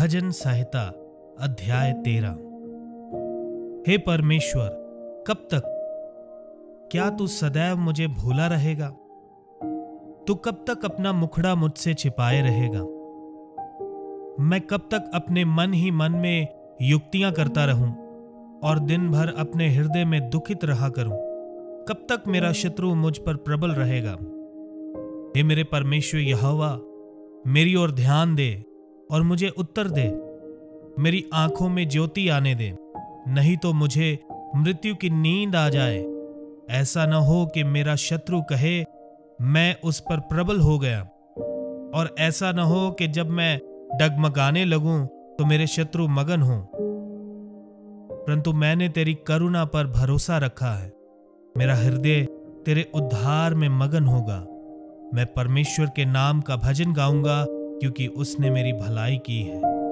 भजन संहिता अध्याय 13। हे परमेश्वर, कब तक? क्या तू सदैव मुझे भूला रहेगा? तू कब तक अपना मुखड़ा मुझसे छिपाए रहेगा? मैं कब तक अपने मन ही मन में युक्तियां करता रहूं और दिन भर अपने हृदय में दुखित रहा करूं? कब तक मेरा शत्रु मुझ पर प्रबल रहेगा? हे मेरे परमेश्वर यहोवा, मेरी ओर ध्यान दे और मुझे उत्तर दे। मेरी आंखों में ज्योति आने दे, नहीं तो मुझे मृत्यु की नींद आ जाए। ऐसा न हो कि मेरा शत्रु कहे मैं उस पर प्रबल हो गया, और ऐसा न हो कि जब मैं डगमगाने लगूं तो मेरे शत्रु मगन हों। परंतु मैंने तेरी करुणा पर भरोसा रखा है। मेरा हृदय तेरे उद्धार में मगन होगा। मैं परमेश्वर के नाम का भजन गाऊंगा, क्योंकि उसने मेरी भलाई की है।